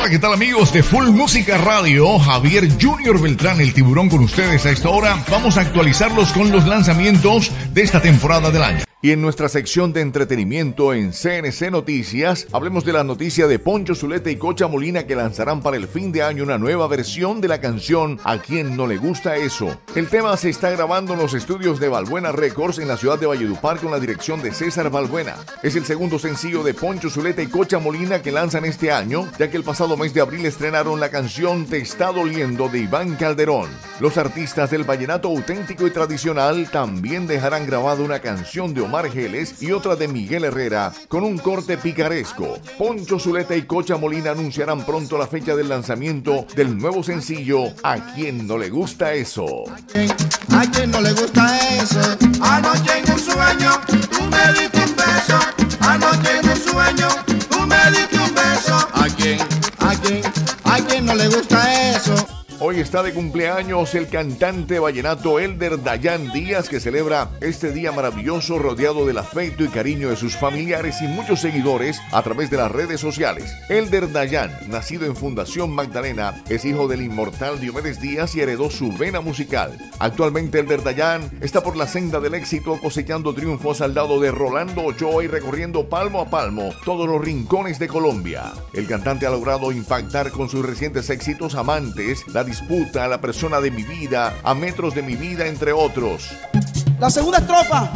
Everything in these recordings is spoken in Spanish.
Hola, ¿qué tal amigos de Full Música Radio? Javier Junior Beltrán, el tiburón con ustedes a esta hora. Vamos a actualizarlos con los lanzamientos de esta temporada del año. Y en nuestra sección de entretenimiento en CNC Noticias, hablemos de la noticia de Poncho Zuleta y Cocha Molina que lanzarán para el fin de año una nueva versión de la canción ¿A quién no le gusta eso? El tema se está grabando en los estudios de Balbuena Records en la ciudad de Valledupar con la dirección de César Balbuena. Es el segundo sencillo de Poncho Zuleta y Cocha Molina que lanzan este año, ya que el pasado mes de abril estrenaron la canción Te está doliendo de Iván Calderón. Los artistas del vallenato auténtico y tradicional también dejarán grabada una canción de Omar Geles y otra de Miguel Herrera con un corte picaresco. Poncho Zuleta y Cocha Molina anunciarán pronto la fecha del lanzamiento del nuevo sencillo ¿A quién no le gusta eso? ¿A quién no le gusta eso? Anoche en un sueño tú me diste un beso. Anoche en un sueño tú me diste un beso. ¿A quién no le gusta eso? Hoy está de cumpleaños el cantante vallenato Elder Dayan Díaz, que celebra este día maravilloso rodeado del afecto y cariño de sus familiares y muchos seguidores a través de las redes sociales. Elder Dayan, nacido en Fundación Magdalena, es hijo del inmortal Diomedes Díaz y heredó su vena musical. Actualmente Elder Dayan está por la senda del éxito, cosechando triunfos al lado de Rolando Ochoa y recorriendo palmo a palmo todos los rincones de Colombia. El cantante ha logrado impactar con sus recientes éxitos Amantes, La Disputa, La persona de mi vida, A metros de mi vida, entre otros. La segunda estrofa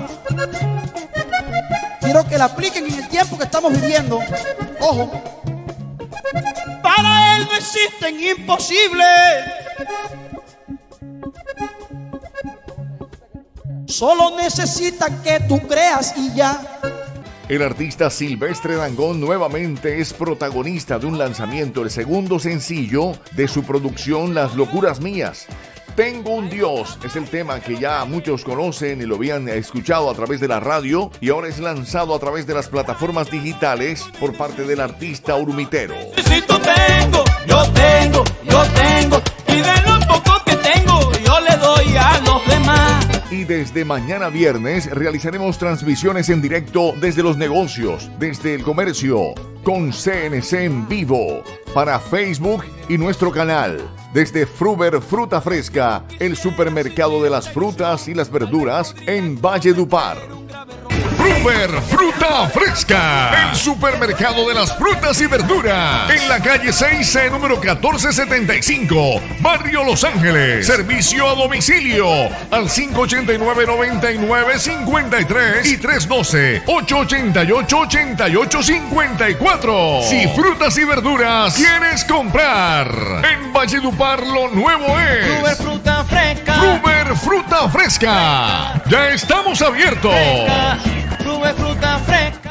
quiero que la apliquen en el tiempo que estamos viviendo. Ojo. Para él no existen imposibles, solo necesita que tú creas y ya. El artista Silvestre Dangond nuevamente es protagonista de un lanzamiento, el segundo sencillo de su producción Las Locuras Mías. Tengo un Dios es el tema que ya muchos conocen y lo habían escuchado a través de la radio y ahora es lanzado a través de las plataformas digitales por parte del artista Urmitero. Si tú yo tengo, y de lo poco que tengo, yo le doy a los demás. Y desde mañana viernes realizaremos transmisiones en directo desde los negocios, desde el comercio, con CNC en vivo, para Facebook y nuestro canal, desde Fruver Fruta Fresca, el supermercado de las frutas y las verduras en Valledupar. Fruver Fruta Fresca, el supermercado de las frutas y verduras, en la calle 6C, número 1475, Barrio Los Ángeles. Servicio a domicilio al 589-9953 y 312-888-8854. Si frutas y verduras quieres comprar, en Valledupar lo nuevo es Fruver Fruta Fresca. Fruver Fruta Fresca. Ya estamos abiertos. Fruver Fruta Fresca.